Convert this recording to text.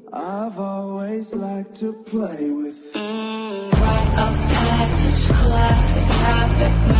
I've always liked to play with Rite of passage, classic habit.